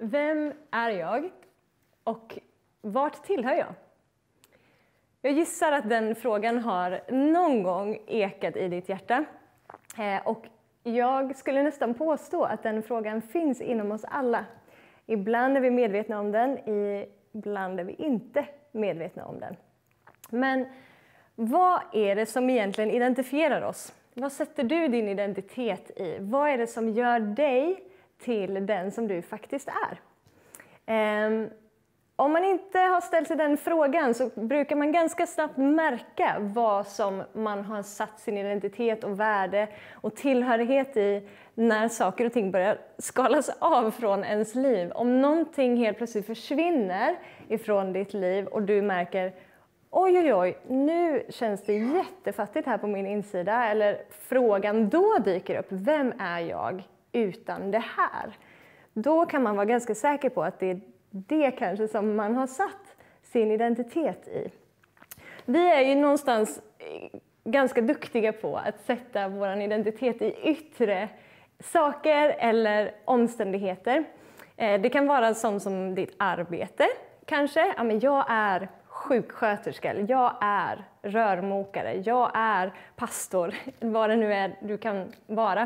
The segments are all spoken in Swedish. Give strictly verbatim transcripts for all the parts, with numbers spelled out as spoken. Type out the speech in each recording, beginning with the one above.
Vem är jag och vart tillhör jag? Jag gissar att den frågan har någon gång ekat i ditt hjärta. Och jag skulle nästan påstå att den frågan finns inom oss alla. Ibland är vi medvetna om den, ibland är vi inte medvetna om den. Men vad är det som egentligen identifierar oss? Vad sätter du din identitet i? Vad är det som gör dig till den som du faktiskt är? Um, om man inte har ställt sig den frågan så brukar man ganska snabbt märka vad som man har satt sin identitet och värde och tillhörighet i när saker och ting börjar skalas av från ens liv. Om någonting helt plötsligt försvinner ifrån ditt liv och du märker oj, oj, oj, nu känns det jättefattigt här på min insida. Eller frågan då dyker upp, vem är jag utan det här? Då kan man vara ganska säker på att det är det kanske som man har satt sin identitet i. Vi är ju någonstans ganska duktiga på att sätta vår identitet i yttre saker eller omständigheter. Det kan vara sånt som ditt arbete kanske. Ja, men jag är sjuksköterska, eller jag är rörmokare, jag är pastor, vad det nu är du kan vara.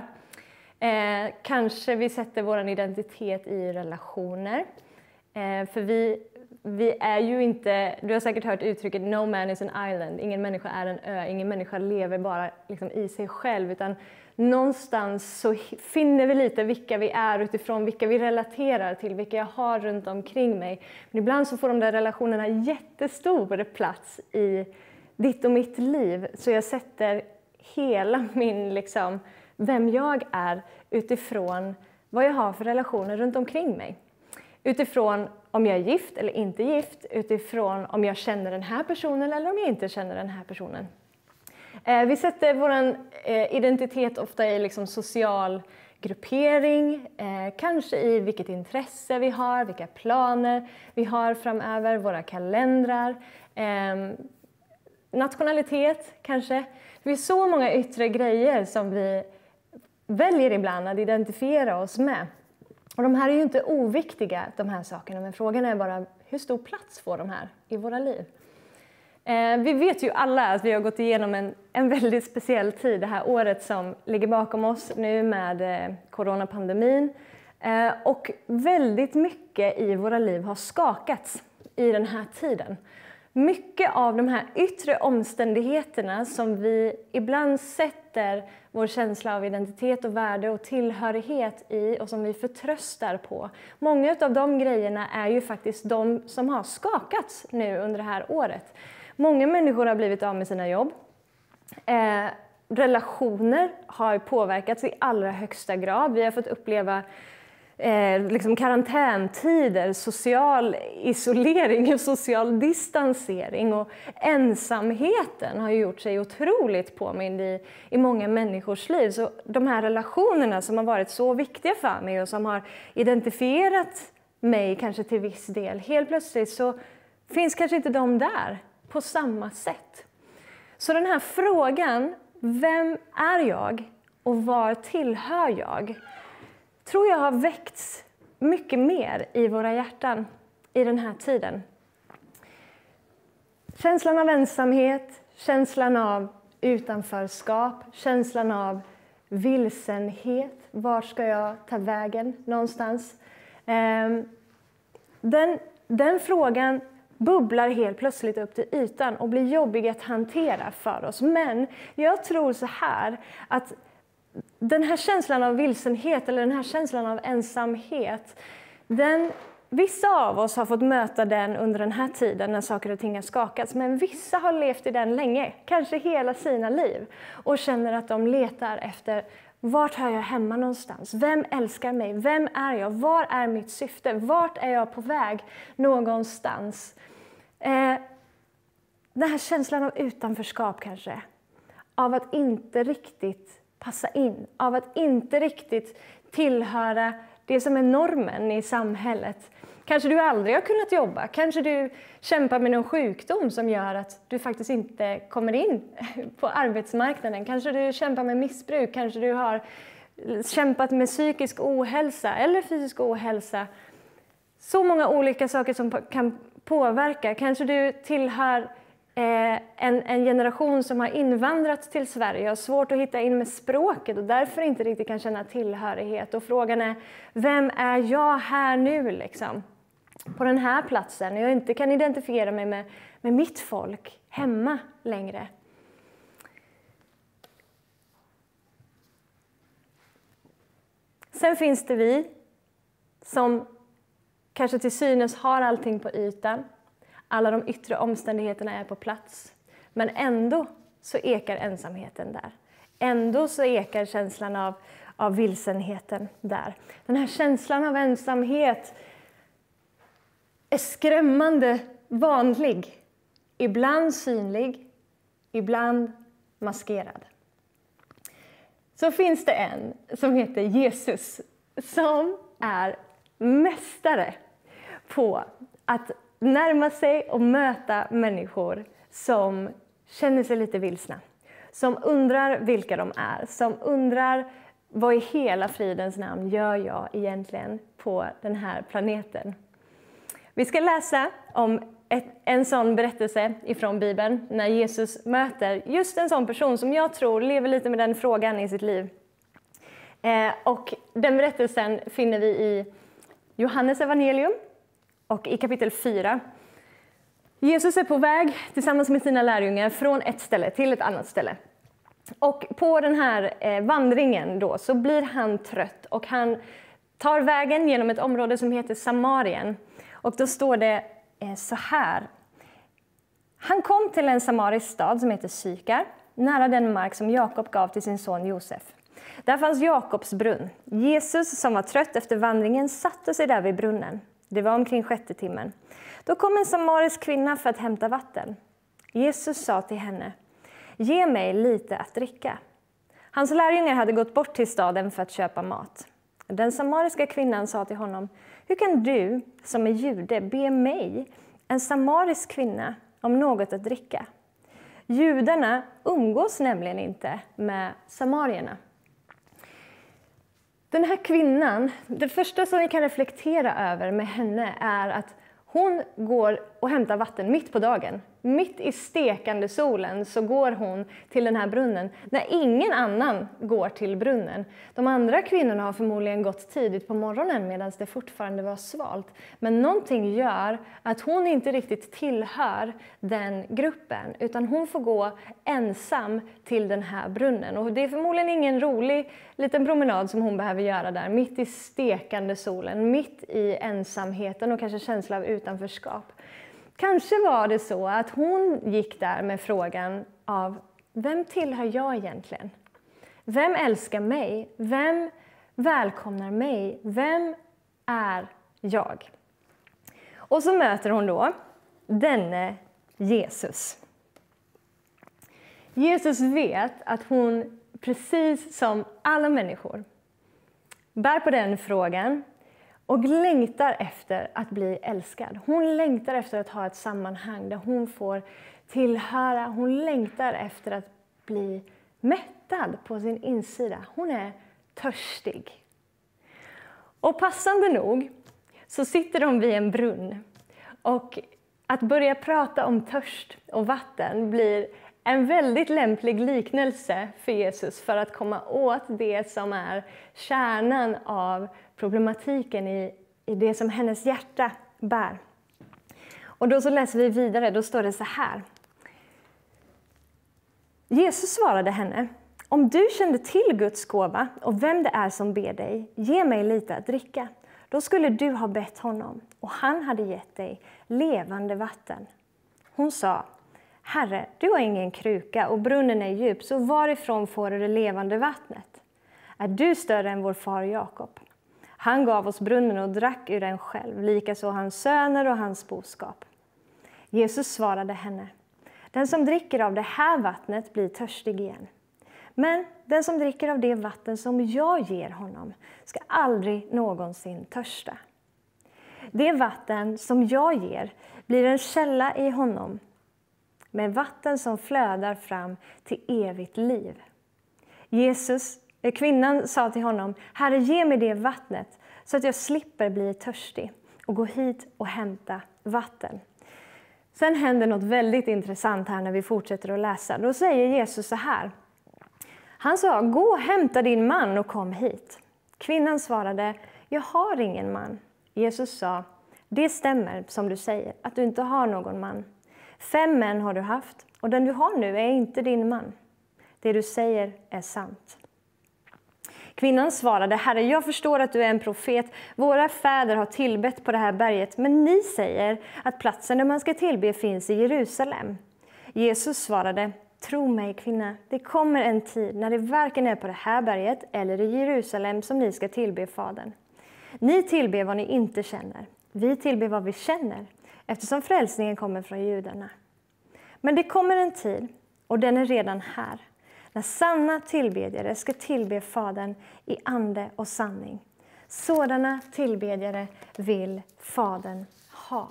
Eh, kanske vi sätter vår identitet i relationer. Eh, för vi, vi är ju inte, du har säkert hört uttrycket no man is an island, ingen människa är en ö, ingen människa lever bara liksom i sig själv, utan någonstans så finner vi lite vilka vi är utifrån vilka vi relaterar till, vilka jag har runt omkring mig. Men ibland så får de där relationerna jättestor plats i ditt och mitt liv. Så jag sätter hela min, liksom, vem jag är utifrån vad jag har för relationer runt omkring mig. Utifrån om jag är gift eller inte gift, utifrån om jag känner den här personen eller om jag inte känner den här personen. Vi sätter vår identitet ofta i liksom social gruppering, kanske i vilket intresse vi har, vilka planer vi har framöver, våra kalendrar, nationalitet kanske. Det är så många yttre grejer som vi väljer ibland att identifiera oss med. Och de här är ju inte oviktiga, de här sakerna, men frågan är bara hur stor plats får de här i våra liv? Eh, vi vet ju alla att vi har gått igenom en, en väldigt speciell tid det här året som ligger bakom oss nu med eh, coronapandemin. Eh, och väldigt mycket i våra liv har skakats i den här tiden. Mycket av de här yttre omständigheterna som vi ibland sätter vår känsla av identitet och värde och tillhörighet i och som vi förtröstar på. Många av de grejerna är ju faktiskt de som har skakats nu under det här året. Många människor har blivit av med sina jobb. Eh, relationer har påverkats i allra högsta grad. Vi har fått uppleva Eh, liksom karantäntider, social isolering och social distansering, och ensamheten har gjort sig otroligt påmind i, i många människors liv. Så de här relationerna som har varit så viktiga för mig och som har identifierat mig kanske till viss del, helt plötsligt så finns kanske inte de där på samma sätt. Så den här frågan, vem är jag och var tillhör jag, tror jag har väckts mycket mer i våra hjärtan i den här tiden. Känslan av ensamhet, känslan av utanförskap, känslan av vilsenhet. Var ska jag ta vägen någonstans? Den, den frågan bubblar helt plötsligt upp till ytan och blir jobbig att hantera för oss. Men jag tror så här att den här känslan av vilsenhet eller den här känslan av ensamhet, den, vissa av oss har fått möta den under den här tiden när saker och ting har skakats, men vissa har levt i den länge, kanske hela sina liv, och känner att de letar efter vart hör jag hemma någonstans, vem älskar mig, vem är jag, var är mitt syfte, vart är jag på väg någonstans. Eh, den här känslan av utanförskap kanske, av att inte riktigt passa in, av att inte riktigt tillhöra det som är normen i samhället. Kanske du aldrig har kunnat jobba, kanske du kämpar med någon sjukdom som gör att du faktiskt inte kommer in på arbetsmarknaden. Kanske du kämpar med missbruk, kanske du har kämpat med psykisk ohälsa eller fysisk ohälsa. så många olika saker som kan påverka. Kanske du tillhör eh, en, en generation som har invandrat till Sverige och har svårt att hitta in med språket och därför inte riktigt kan känna tillhörighet. Och frågan är, vem är jag här nu liksom? På den här platsen. Jag inte kan identifiera mig med, med mitt folk hemma längre. Sen finns det vi som kanske till synes har allting på ytan. Alla de yttre omständigheterna är på plats. Men ändå så ekar ensamheten där. Ändå så ekar känslan av, av vilsenheten där. Den här känslan av ensamhet är skrämmande vanlig. Ibland synlig, ibland maskerad. Så finns det en som heter Jesus som är mästare på att närma sig och möta människor som känner sig lite vilsna. Som undrar vilka de är. Som undrar vad i hela fridens namn gör jag egentligen på den här planeten. Vi ska läsa om ett, en sån berättelse ifrån Bibeln när Jesus möter just en sån person som jag tror lever lite med den frågan i sitt liv. Eh, och den berättelsen finner vi i Johannes evangelium och i kapitel fyra. Jesus är på väg tillsammans med sina lärjungar från ett ställe till ett annat ställe. Och på den här eh, vandringen då så blir han trött och han tar vägen genom ett område som heter Samarien. Och då står det eh, så här. Han kom till en samarisk stad som heter Sykar, nära den mark som Jakob gav till sin son Josef. Där fanns Jakobs brunn. Jesus, som var trött efter vandringen, satte sig där vid brunnen. Det var omkring sjätte timmen. Då kom en samarisk kvinna för att hämta vatten. Jesus sa till henne, ge mig lite att dricka. Hans lärjungar hade gått bort till staden för att köpa mat. Den samariska kvinnan sa till honom, hur kan du som är jude be mig, en samarisk kvinna, om något att dricka? Judarna umgås nämligen inte med samarierna. Den här kvinnan, det första som vi kan reflektera över med henne är att hon går och hämtar vatten mitt på dagen. Mitt i stekande solen så går hon till den här brunnen när ingen annan går till brunnen. De andra kvinnorna har förmodligen gått tidigt på morgonen medan det fortfarande var svalt. Men någonting gör att hon inte riktigt tillhör den gruppen utan hon får gå ensam till den här brunnen. Och det är förmodligen ingen rolig liten promenad som hon behöver göra där mitt i stekande solen, mitt i ensamheten och kanske känsla av utanförskap. Kanske var det så att hon gick där med frågan av vem tillhör jag egentligen? Vem älskar mig? Vem välkomnar mig? Vem är jag? Och så möter hon då denne Jesus. Jesus vet att hon, precis som alla människor, bär på den frågan och längtar efter att bli älskad. Hon längtar efter att ha ett sammanhang där hon får tillhöra. Hon längtar efter att bli mättad på sin insida. Hon är törstig. Och passande nog så sitter de vid en brunn. Och att börja prata om törst och vatten blir en väldigt lämplig liknelse för Jesus för att komma åt det som är kärnan av problematiken i, i det som hennes hjärta bär. Och då så läser vi vidare, då står det så här. Jesus svarade henne, om du kände till Guds gåva och vem det är som ber dig, ge mig lite att dricka. Då skulle du ha bett honom och han hade gett dig levande vatten. Hon sa, Herre, du har ingen kruka och brunnen är djup, så varifrån får du det levande vattnet? Är du större än vår far Jakob? Han gav oss brunnen och drack ur den själv, likaså hans söner och hans boskap. Jesus svarade henne, den som dricker av det här vattnet blir törstig igen. Men den som dricker av det vatten som jag ger honom ska aldrig någonsin törsta. Det vatten som jag ger blir en källa i honom, med vatten som flödar fram till evigt liv. Jesus, kvinnan sa till honom, Herre, ge mig det vattnet så att jag slipper bli törstig och gå hit och hämta vatten. Sen händer något väldigt intressant här när vi fortsätter att läsa. Då säger Jesus så här. Han sa, gå och hämta din man och kom hit. Kvinnan svarade, jag har ingen man. Jesus sa, det stämmer som du säger, att du inte har någon man. Fem män har du haft och den du har nu är inte din man. Det du säger är sant. Kvinnan svarade, Herre, jag förstår att du är en profet. Våra fäder har tillbett på det här berget, men ni säger att platsen där man ska tillbe finns i Jerusalem. Jesus svarade, tro mig kvinna, det kommer en tid när det varken är på det här berget eller i Jerusalem som ni ska tillbe Fadern. Ni tillber vad ni inte känner. Vi tillber vad vi känner, eftersom frälsningen kommer från judarna. Men det kommer en tid, och den är redan här, när sanna tillbedjare ska tillbe Fadern i ande och sanning. Sådana tillbedjare vill Fadern ha.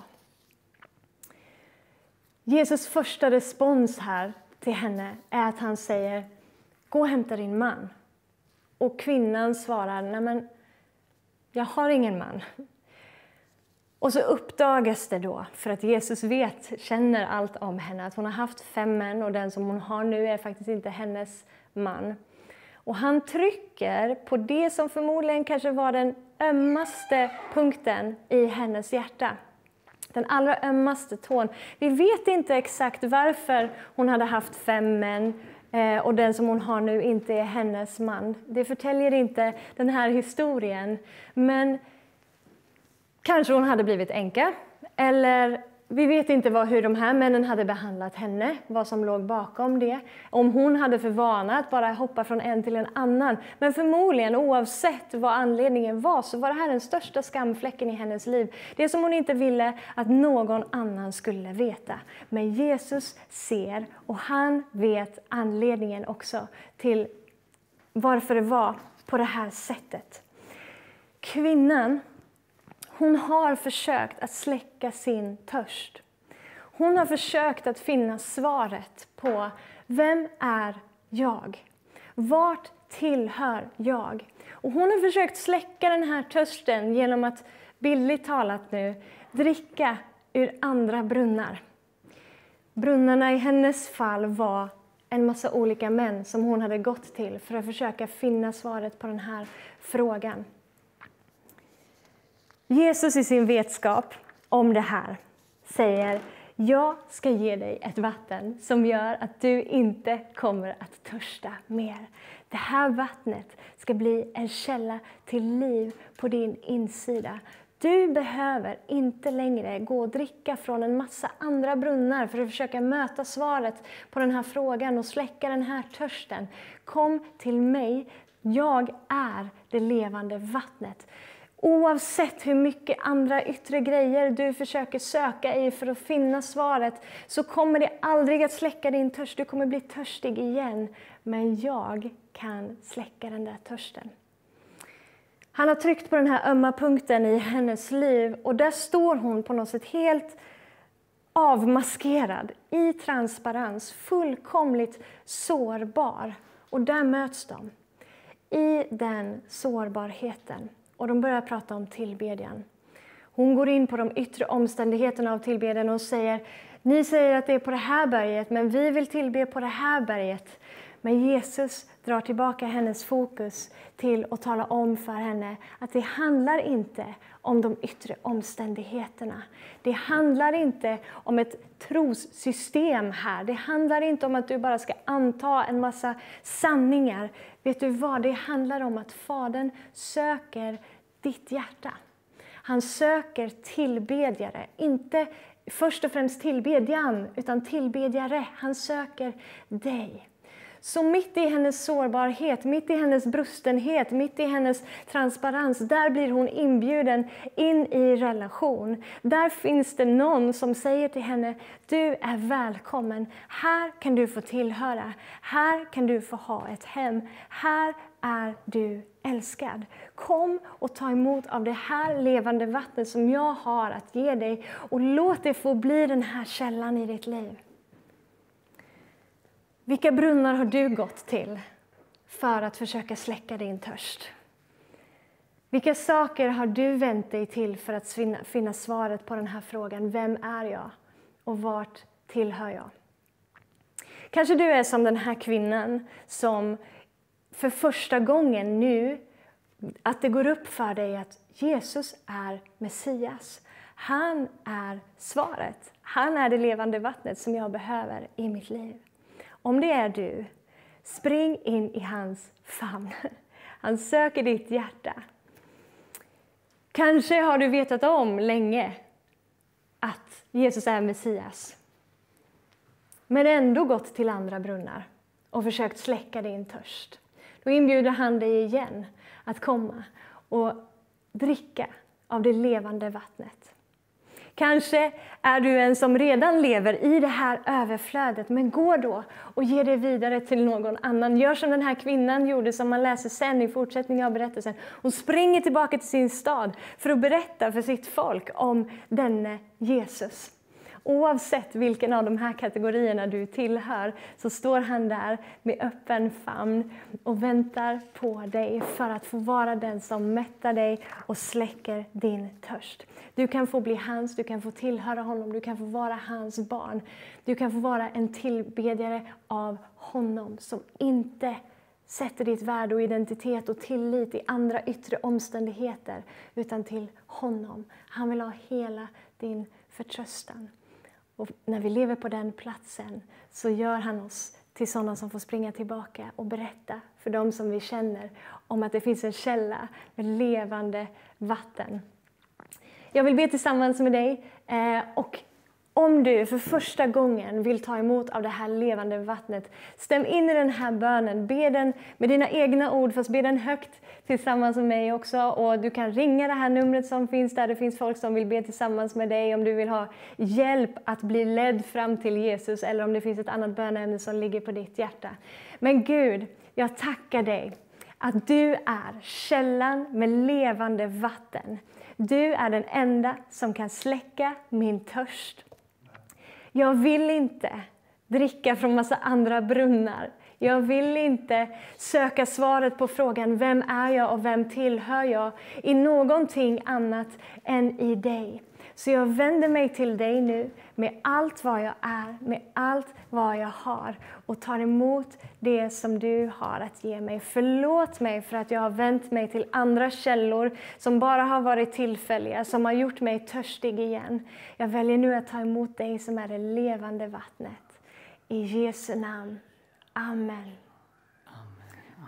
Jesus första respons här till henne är att han säger, gå och hämta din man. Och kvinnan svarar, nej men jag har ingen man. Och så uppdagas det då, för att Jesus vet, känner allt om henne, att hon har haft fem män och den som hon har nu är faktiskt inte hennes man. Och han trycker på det som förmodligen kanske var den ömmaste punkten i hennes hjärta. Den allra ömmaste tån. Vi vet inte exakt varför hon hade haft fem män och den som hon har nu inte är hennes man. Det förtäljer inte den här historien, men kanske hon hade blivit änka, eller vi vet inte vad, hur de här männen hade behandlat henne, vad som låg bakom det. Om hon hade för vana att bara hoppa från en till en annan. Men förmodligen, oavsett vad anledningen var, så var det här den största skamfläcken i hennes liv. Det som hon inte ville att någon annan skulle veta. Men Jesus ser, och han vet anledningen också till varför det var på det här sättet. Kvinnan, hon har försökt att släcka sin törst. Hon har försökt att finna svaret på vem är jag? Vart tillhör jag? Och hon har försökt släcka den här törsten genom att, bildligt talat nu, dricka ur andra brunnar. Brunnarna i hennes fall var en massa olika män som hon hade gått till för att försöka finna svaret på den här frågan. Jesus i sin vetskap om det här säger, jag ska ge dig ett vatten som gör att du inte kommer att törsta mer. Det här vattnet ska bli en källa till liv på din insida. Du behöver inte längre gå och dricka från en massa andra brunnar för att försöka möta svaret på den här frågan och släcka den här törsten. Kom till mig, jag är det levande vattnet. Oavsett hur mycket andra yttre grejer du försöker söka i för att finna svaret, så kommer det aldrig att släcka din törst. Du kommer bli törstig igen. Men jag kan släcka den där törsten. Han har tryckt på den här ömma punkten i hennes liv, och där står hon på något sätt helt avmaskerad, i transparens, fullkomligt sårbar. Och där möts de, i den sårbarheten. Och de börjar prata om tillbedjan. Hon går in på de yttre omständigheterna av tillbedjan och säger, ni säger att det är på det här berget, men vi vill tillbe på det här berget. Men Jesus drar tillbaka hennes fokus till att tala om för henne att det handlar inte om de yttre omständigheterna. Det handlar inte om ett trossystem här. Det handlar inte om att du bara ska anta en massa sanningar. Vet du vad? Det handlar om att Fadern söker ditt hjärta. Han söker tillbedjare. Inte först och främst tillbedjan, utan tillbedjare. Han söker dig. Så mitt i hennes sårbarhet, mitt i hennes brustenhet, mitt i hennes transparens, där blir hon inbjuden in i relation. Där finns det någon som säger till henne, du är välkommen. Här kan du få tillhöra. Här kan du få ha ett hem. Här är du älskad. Kom och ta emot av det här levande vattnet som jag har att ge dig. Och låt det få bli den här källan i ditt liv. Vilka brunnar har du gått till för att försöka släcka din törst? Vilka saker har du vänt dig till för att finna svaret på den här frågan? Vem är jag? Och vart tillhör jag? Kanske du är som den här kvinnan som för första gången nu, att det går upp för dig att Jesus är Messias. Han är svaret. Han är det levande vattnet som jag behöver i mitt liv. Om det är du, spring in i hans famn. Han söker ditt hjärta. Kanske har du vetat om länge att Jesus är Messias. Men ändå gått till andra brunnar och försökt släcka din törst. Då inbjuder han dig igen att komma och dricka av det levande vattnet. Kanske är du en som redan lever i det här överflödet, men gå då och ge det vidare till någon annan. Gör som den här kvinnan gjorde, som man läser sen i fortsättningen av berättelsen. Hon springer tillbaka till sin stad för att berätta för sitt folk om denne Jesus. Oavsett vilken av de här kategorierna du tillhör så står han där med öppen famn och väntar på dig för att få vara den som mättar dig och släcker din törst. Du kan få bli hans, du kan få tillhöra honom, du kan få vara hans barn. Du kan få vara en tillbedjare av honom som inte sätter ditt värde och identitet och tillit i andra yttre omständigheter utan till honom. Han vill ha hela din förtröstan. Och när vi lever på den platsen så gör han oss till sådana som får springa tillbaka och berätta för dem som vi känner om att det finns en källa med levande vatten. Jag vill be tillsammans med dig och om du för första gången vill ta emot av det här levande vattnet, stäm in i den här bönen, be den med dina egna ord, fast be den högt tillsammans med mig också. Och du kan ringa det här numret som finns där, det finns folk som vill be tillsammans med dig om du vill ha hjälp att bli ledd fram till Jesus, eller om det finns ett annat böneämne som ligger på ditt hjärta. Men Gud, jag tackar dig att du är källan med levande vatten. Du är den enda som kan släcka min törst. Jag vill inte dricka från massa andra brunnar. Jag vill inte söka svaret på frågan vem är jag och vem tillhör jag i någonting annat än i dig. Så jag vänder mig till dig nu med allt vad jag är, med allt vad jag har och tar emot det som du har att ge mig. Förlåt mig för att jag har vänt mig till andra källor som bara har varit tillfälliga, som har gjort mig törstig igen. Jag väljer nu att ta emot dig som är det levande vattnet. I Jesu namn. Amen.